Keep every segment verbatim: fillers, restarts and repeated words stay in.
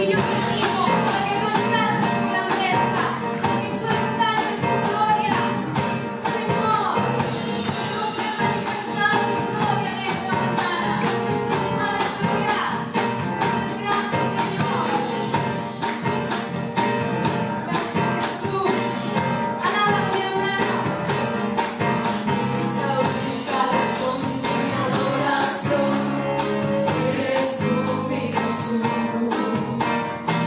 Eres tú mi Jesús.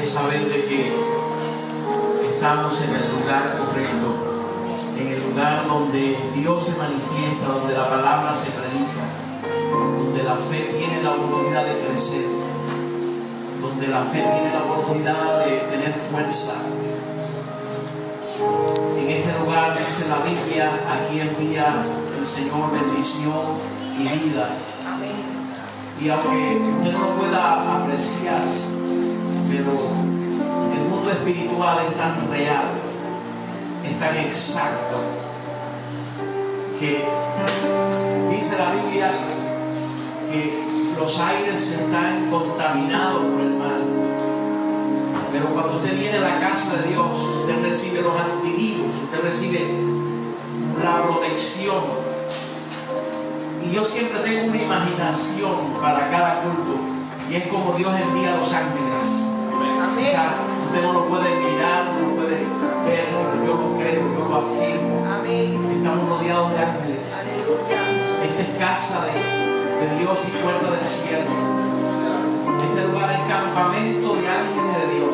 es saber de que estamos en el lugar correcto, en el lugar donde Dios se manifiesta, donde la palabra se predica, donde la fe tiene la oportunidad de crecer, donde la fe tiene la oportunidad de tener fuerza. En este lugar, dice la Biblia, aquí envía el Señor bendición y vida. Y aunque usted no lo pueda apreciar, pero el mundo espiritual es tan real, es tan exacto, que dice la Biblia que los aires están contaminados por el mal. Pero cuando usted viene a la casa de Dios, usted recibe los antivirus, usted recibe la protección. Y yo siempre tengo una imaginación para cada culto, y es como Dios envía a los ángeles. Amén. O sea, usted no lo puede mirar, no lo puede ver, pero yo lo creo, yo lo afirmo. Amén. Estamos rodeados de ángeles. Aleluya. Esta es casa de, de Dios y puerta del cielo. Este lugar es campamento de ángeles de Dios.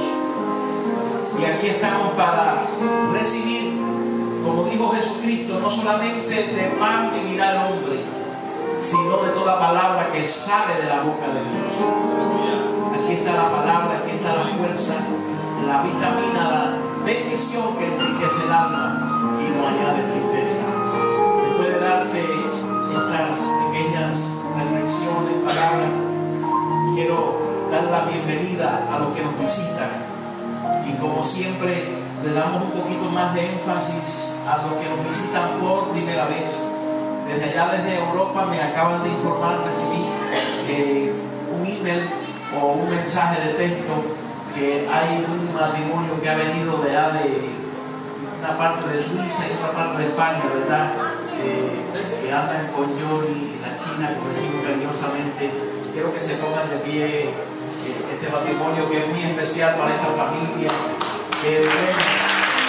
Y aquí estamos para recibir, como dijo Jesucristo, no solamente de pan vivirá el hombre, sino de toda palabra que sale de la boca de Dios. Aquí está la palabra, aquí está la fuerza, la vitamina, la bendición que enriquece el alma y no añade tristeza. Después de darte estas pequeñas reflexiones, palabras, quiero dar la bienvenida a los que nos visitan. Y como siempre, le damos un poquito más de énfasis a los que nos visitan por primera vez. Desde allá, desde Europa, me acaban de informar, recibí eh, un email o un mensaje de texto que hay un matrimonio que ha venido de allá de una parte de Suiza y otra parte de España, ¿verdad? Eh, que andan con Johnny, la China, como decimos cariñosamente. Quiero que se pongan de pie eh, este matrimonio que es muy especial para esta familia. Que bueno,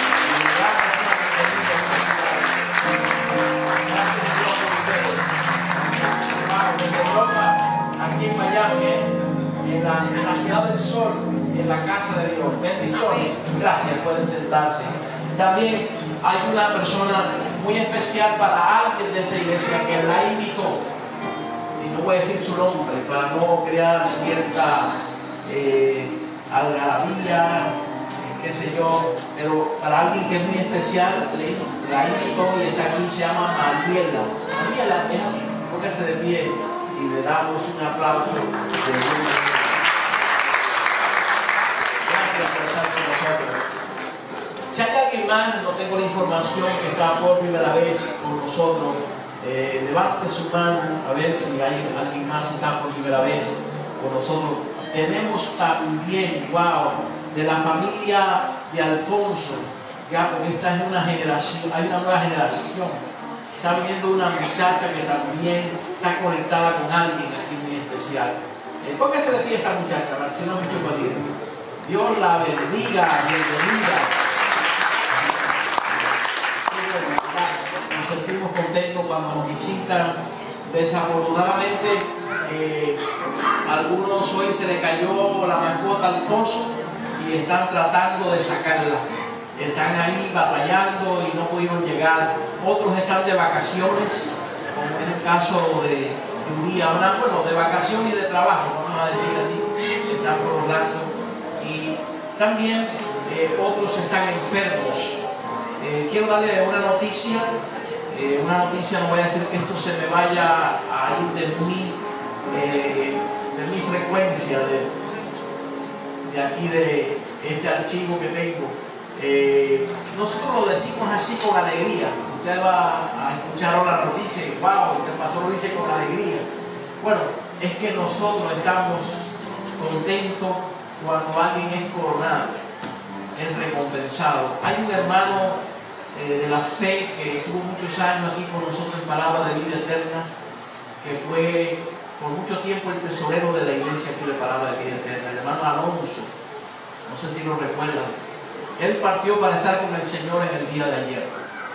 aquí en Miami, en la, en la ciudad del sol, en la casa de Dios. Bendiciones. Gracias, pueden sentarse. También hay una persona muy especial para alguien de esta iglesia que la invitó. Y no voy a decir su nombre para no crear cierta eh, algarabía, eh, qué sé yo, pero para alguien que es muy especial, le, la invitó y está aquí, se llama Mariela. Mariela, es así, póngase de pie y le damos un aplauso de Dios. Gracias por estar con nosotros. Si hay alguien más, no tengo la información, que está por primera vez con nosotros, eh, levante su mano a ver si hay alguien más que está por primera vez con nosotros. Tenemos también, wow, de la familia de Alfonso, ya porque esta es una generación, hay una nueva generación. Está viendo una muchacha que también está conectada con alguien aquí muy especial. Eh, póngase de pie esta muchacha, para si no mucho pedir. Dios la bendiga, bienvenida. Nos sentimos contentos cuando nos visitan. Desafortunadamente, eh, a algunos hoy se le cayó la mascota al pozo y están tratando de sacarla. Están ahí batallando y no pudieron llegar. Otros están de vacaciones, como es el caso de un día, una, bueno, de vacaciones y de trabajo, vamos a decir así, están por Orlando. Y también eh, otros están enfermos. Eh, quiero darle una noticia, eh, una noticia, no voy a decir que esto se me vaya a ir de mi, eh, de mi frecuencia, de, de aquí de este archivo que tengo. Eh, nosotros lo decimos así con alegría. Usted va a escuchar ahora la noticia y wow, el pastor lo dice con alegría. Bueno, es que nosotros estamos contentos cuando alguien es coronado, es recompensado. Hay un hermano eh, de la fe que estuvo muchos años aquí con nosotros en Palabra de Vida Eterna, que fue por mucho tiempo el tesorero de la iglesia aquí de Palabra de Vida Eterna, el hermano Alonso. No sé si lo recuerdan. Él partió para estar con el Señor en el día de ayer.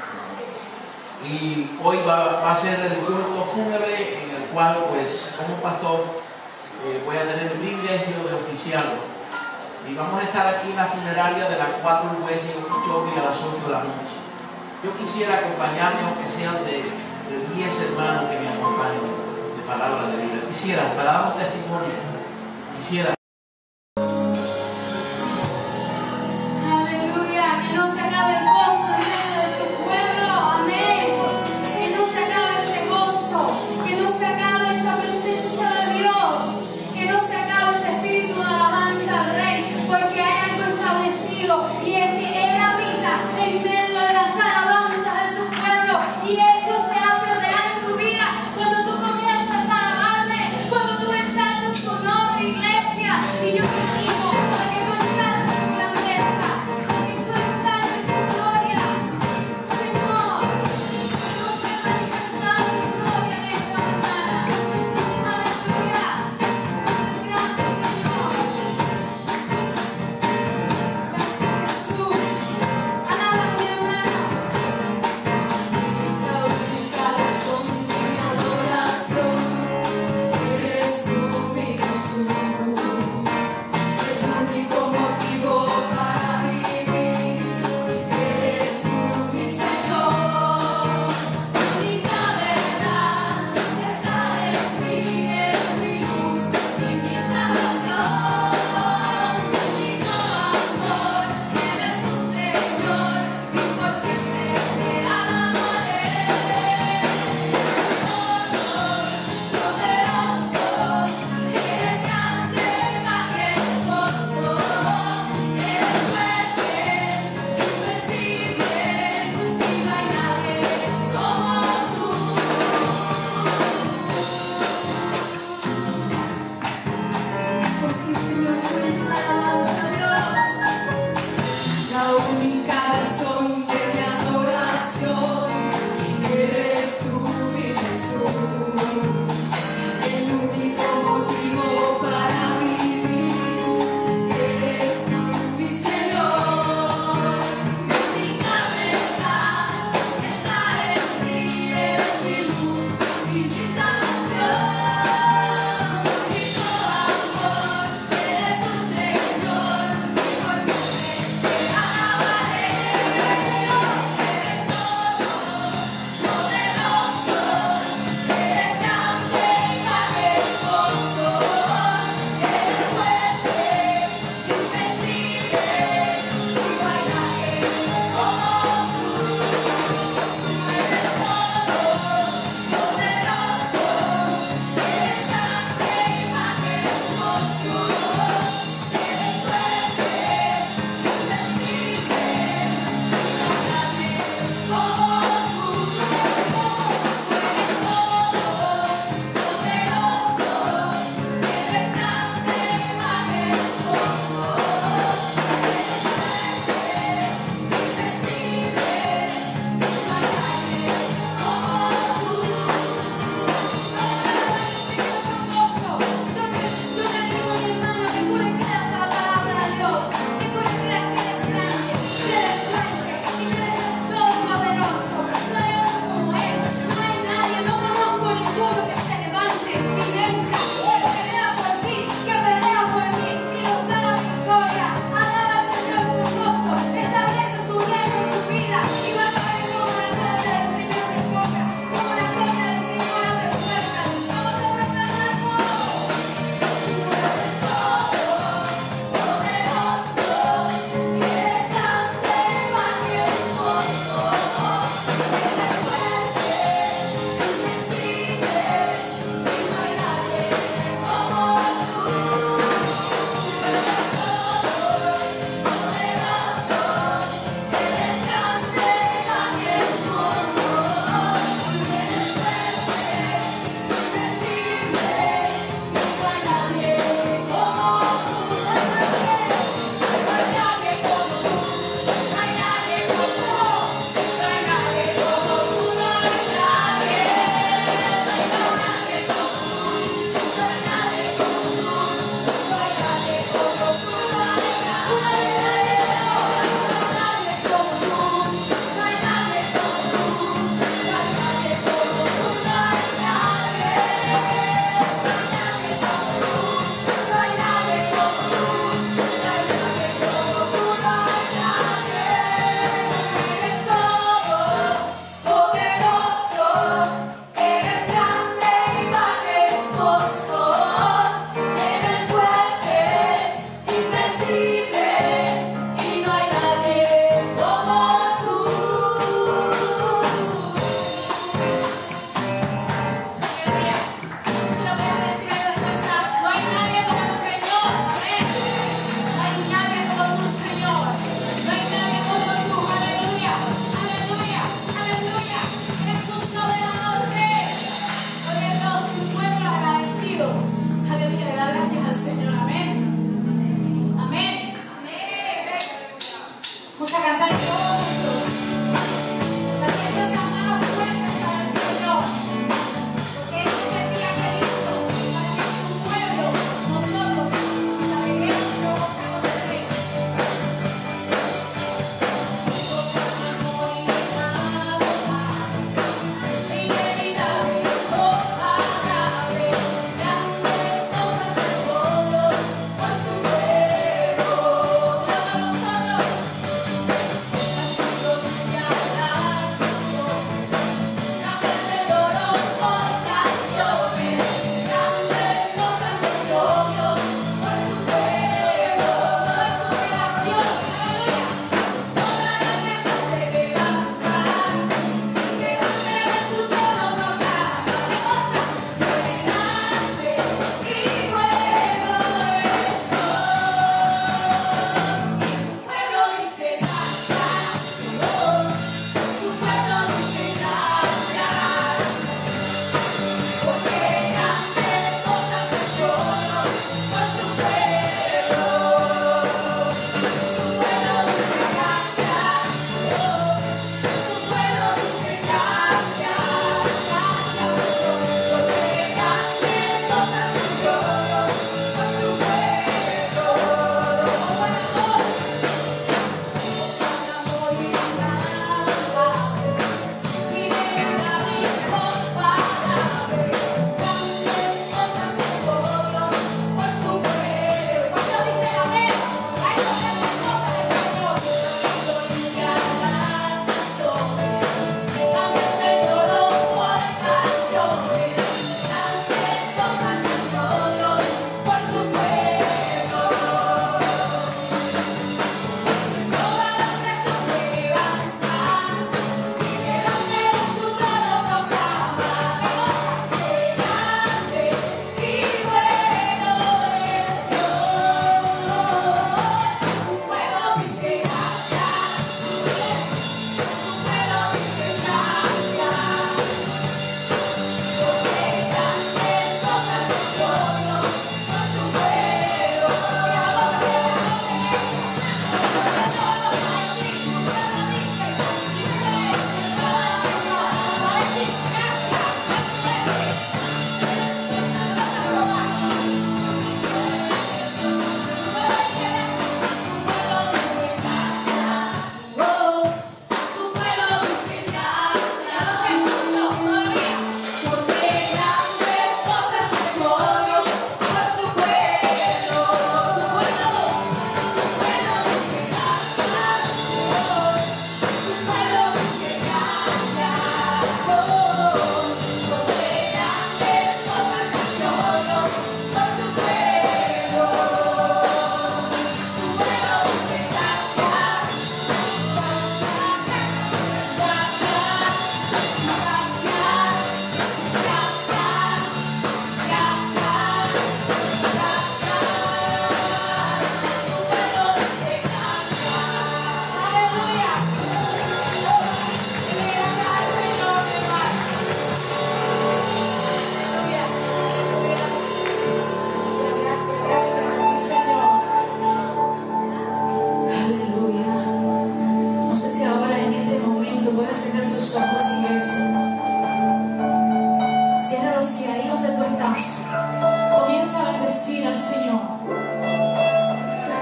Y hoy va, va a ser el culto fúnebre en el cual, pues, como pastor, eh, voy a tener el privilegio de oficiarlo. Y vamos a estar aquí en la funeraria de las cuatro West en Okeechobee a las ocho de la noche. Yo quisiera acompañarme, aunque sean de, de diez hermanos que me acompañen de palabra de vida. Quisiera, para dar un testimonio, quisiera. Aleluya, que no se acabe el gozo en medio de su pueblo, amén. Que no se acabe ese gozo, que no se acabe esa presencia de Dios, que no se acabe ese espíritu de alabanza al Rey, porque hay algo establecido y es que Él habita en medio de las alabanzas de su pueblo, y eso se hace real en tu vida cuando tú comienzas a alabarle, cuando tú exaltas su nombre, iglesia. Y yo te digo para que tú exaltes su grandeza, para que tú exaltes su gloria, Señor. Dios te ha manifestado tu gloria en esta mañana. Aleluya, eres grande, Señor. Gracias, Jesús. Alábalo, mi hermano. La única razón de mi adoración eres tú, mi Jesús.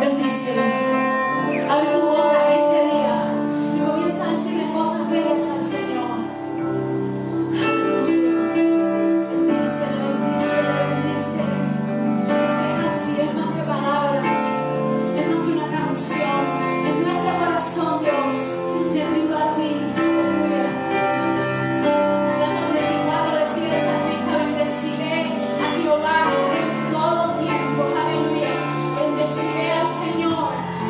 Bendícelo. Abre tu boca en este día y comienza a decirle cosas bellas al Señor. Aleluya. Bendícele, bendícele, bendícele. Es así, es más que palabras, es más que una canción. En nuestro corazón, Dios, rendido a ti. Aleluya. Salmo treinta y cuatro decide el salmista: bendeciré a Jehová en todo tiempo. Aleluya. Bendeciré al Señor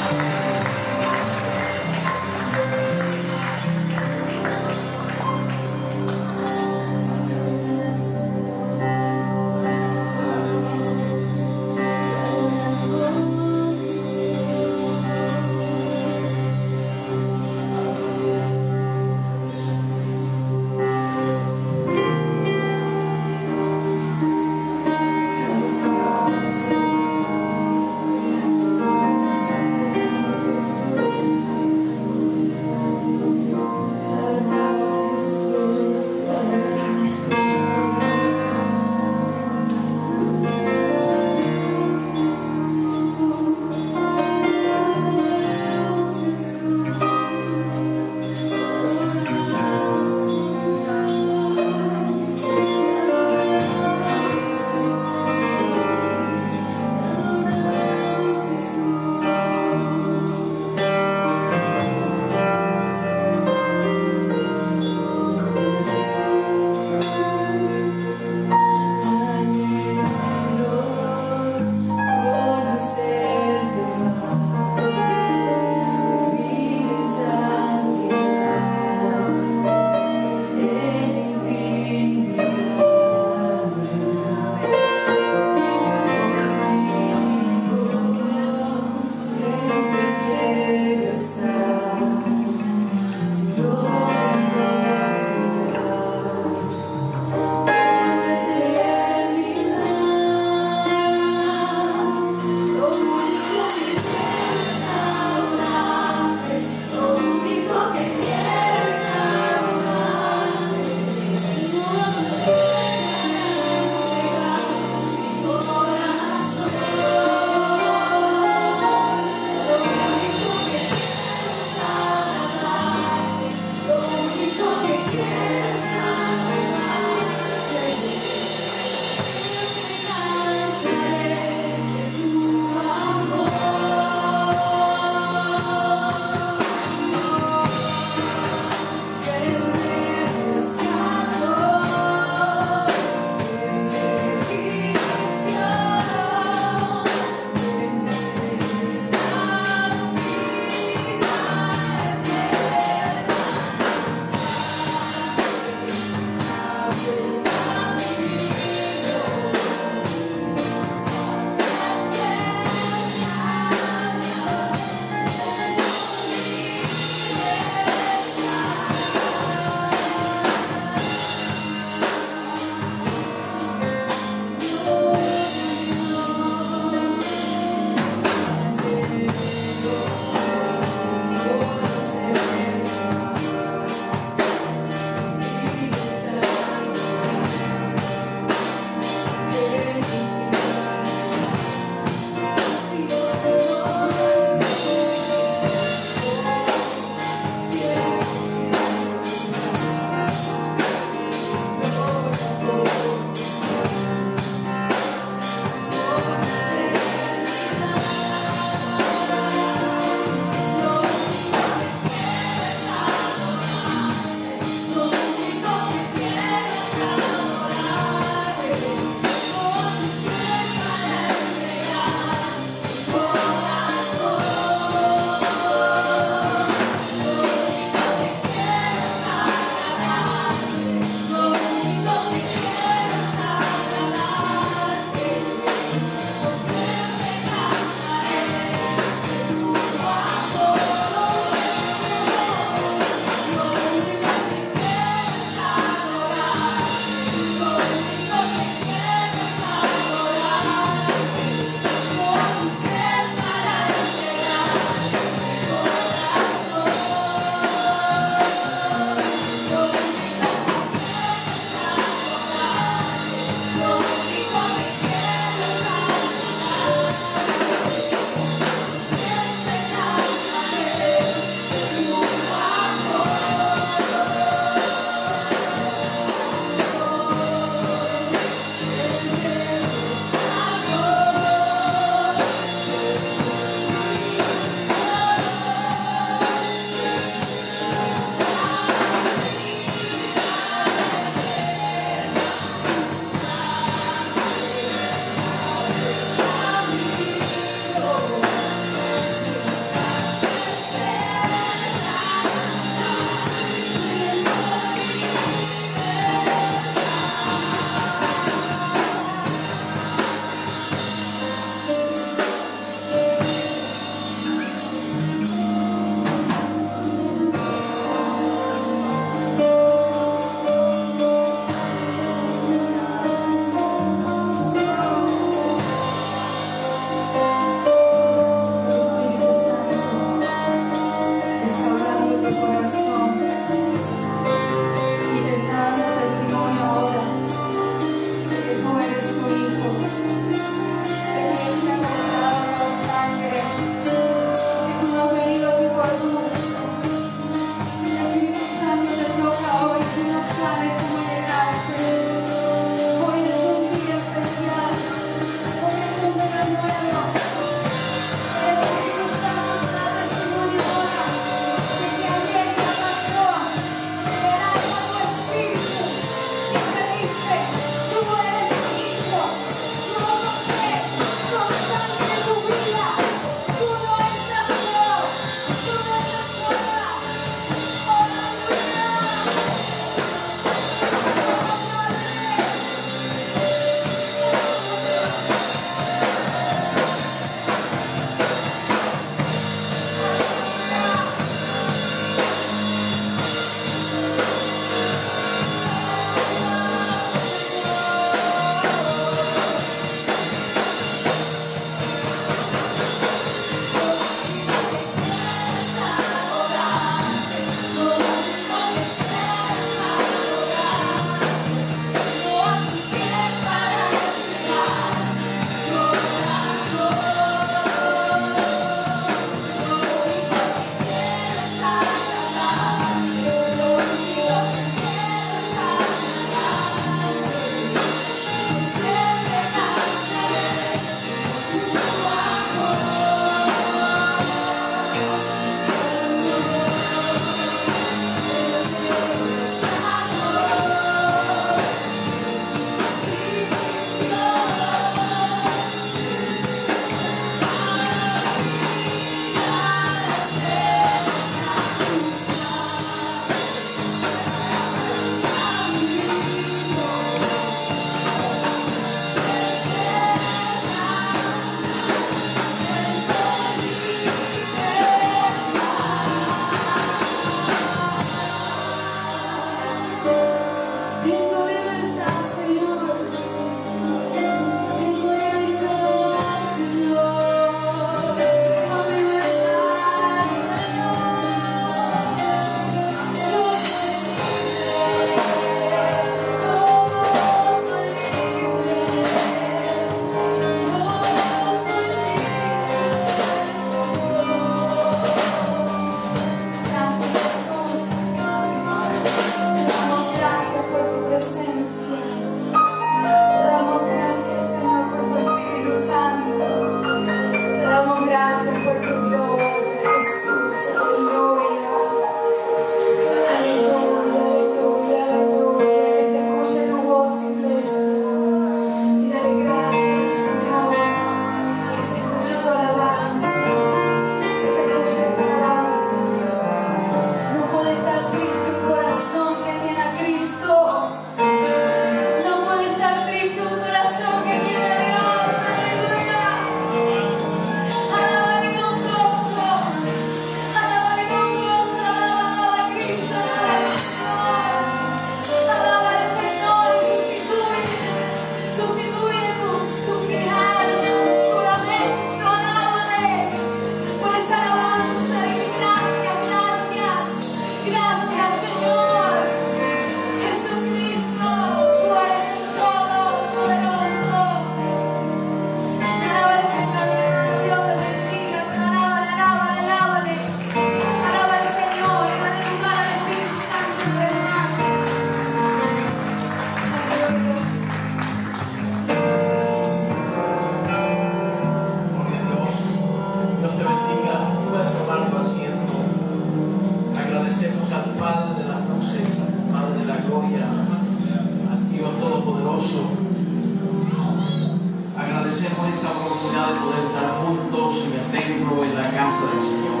de poder estar juntos en el templo, en la casa del Señor.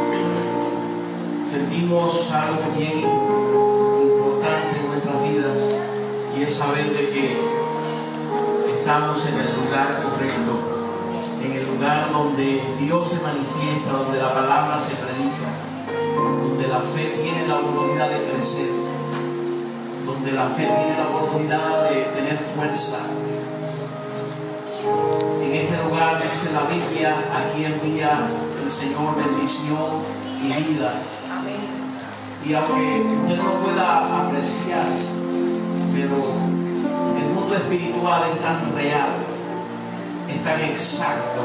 Sentimos algo bien importante en nuestras vidas, y es saber de que estamos en el lugar correcto, en el lugar donde Dios se manifiesta, donde la palabra se predica, donde la fe tiene la oportunidad de crecer, donde la fe tiene la oportunidad de tener fuerza. En este lugar, dice la Biblia, aquí envía el Señor bendición y vida. Y aunque usted no lo pueda apreciar, pero el mundo espiritual es tan real, es tan exacto,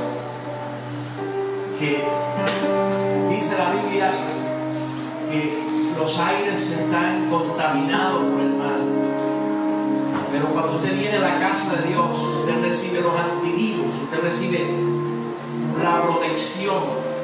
que dice la Biblia que los aires están contaminados por el mal. Pero cuando usted viene a la casa de Dios, usted recibe los antivirus, usted recibe la protección.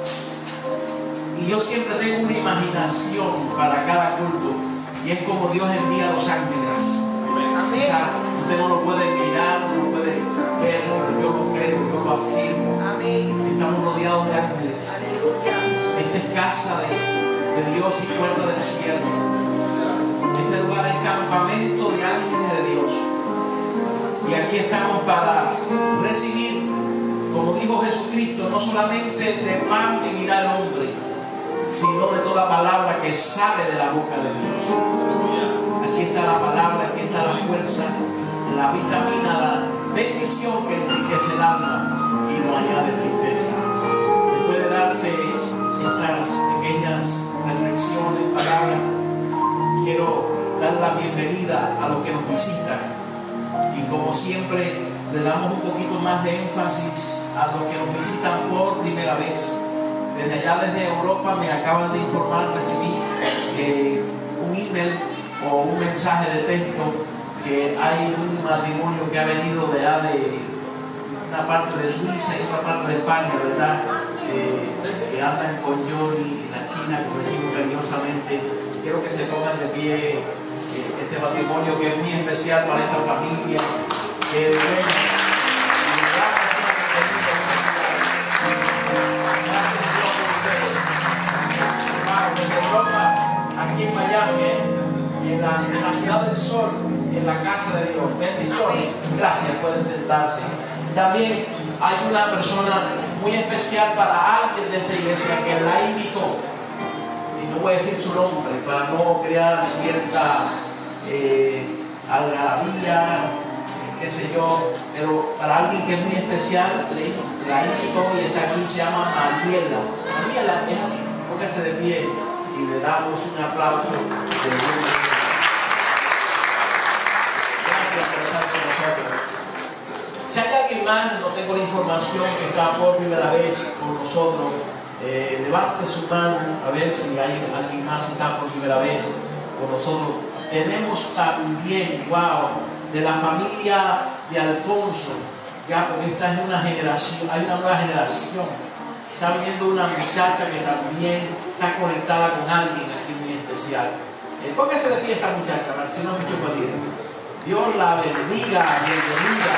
Y yo siempre tengo una imaginación para cada culto, y es como Dios envía a los ángeles. Amén. O sea, usted no lo puede mirar, no lo puede ver, pero yo lo creo, yo lo afirmo. Amén. Estamos rodeados de ángeles. Aleluya. Esta es casa de, de Dios y puerta del cielo. Este lugar es campamento de ángeles de Dios. Y aquí estamos para recibir, como dijo Jesucristo, no solamente de pan vivirá el hombre, sino de toda palabra que sale de la boca de Dios. Aquí está la palabra, aquí está la fuerza, la vitamina, la bendición que enriquece el alma y no añade tristeza. Después de darte estas pequeñas reflexiones, palabras, quiero dar la bienvenida a los que nos visitan. Y como siempre, le damos un poquito más de énfasis a los que nos visitan por primera vez. Desde allá, desde Europa, me acaban de informar, recibí eh, un email o un mensaje de texto que hay un matrimonio que ha venido de allá de una parte de Suiza y otra parte de España, ¿verdad? Eh, que andan con Johnny y la China, como decimos cariñosamente. Quiero que se pongan de pie eh, este matrimonio que es muy especial para esta familia. Que ven, aquí en Miami, en la, en la ciudad del sol, en la casa de Dios. Bendiciones. Gracias, pueden sentarse. También hay una persona muy especial para alguien de esta iglesia que la invitó, y no voy a decir su nombre para no crear cierta eh, algarabía, eh, qué sé yo, pero para alguien que es muy especial, la invitó y está aquí, se llama Mariela. Mariela, es así, póngase de pie y le damos un aplauso de Dios. Gracias por estar con nosotros. Si hay alguien más, no tengo la información, que está por primera vez con nosotros, eh, levante su mano a ver si hay alguien más que está por primera vez con nosotros. Tenemos también, wow, de la familia de Alfonso, ya porque esta es una generación, hay una nueva generación. Está viniendo una muchacha que también está conectada con alguien aquí muy especial. Eh, ¿Por qué se le pide esta muchacha? Marcelo mucho pedir. Dios la bendiga, bienvenida.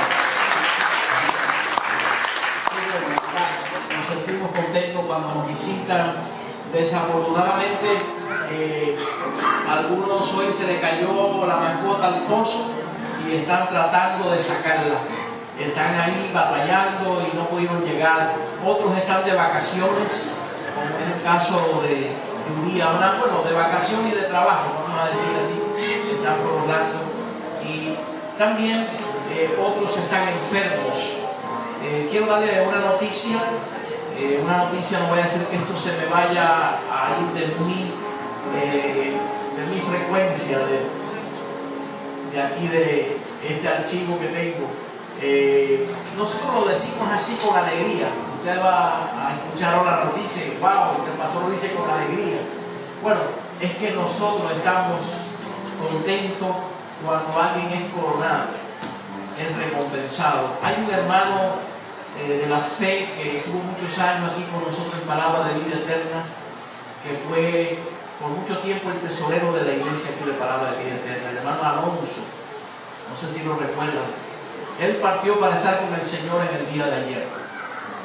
Nos sentimos contentos cuando nos visitan. Desafortunadamente, eh, a algunos hoy se le cayó la mascota al pozo y están tratando de sacarla. Están ahí batallando y no pudieron llegar. Otros están de vacaciones, como es el caso de, de un día, una, bueno, de vacaciones y de trabajo, vamos a decir así, están por Orlando. Y también eh, otros están enfermos. Eh, quiero darle una noticia, eh, una noticia, no voy a decir que esto se me vaya a ir de mi, eh, de mi frecuencia, de, de aquí de este archivo que tengo. Eh, nosotros lo decimos así con alegría. Usted va a escuchar ahora la noticia y wow, el pastor lo dice con alegría. Bueno, es que nosotros estamos contentos cuando alguien es coronado, es recompensado. Hay un hermano eh, de la fe que estuvo muchos años aquí con nosotros en Palabra de Vida Eterna, que fue por mucho tiempo el tesorero de la iglesia aquí de Palabra de Vida Eterna, el hermano Alonso. No sé si lo recuerdan. Él partió para estar con el Señor en el día de ayer.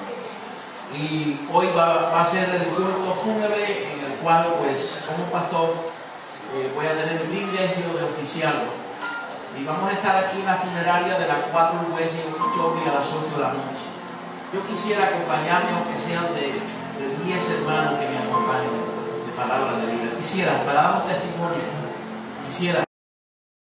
Y hoy va, va a ser el culto fúnebre en el cual, pues, como pastor, eh, voy a tener el privilegio de oficiarlo. Y vamos a estar aquí en la funeraria de la cuatro West en Okeechobee a las ocho de la noche. Yo quisiera acompañarme, aunque sean de, de diez hermanos que me acompañen de palabras de vida. Quisiera, para dar un testimonio, quisiera.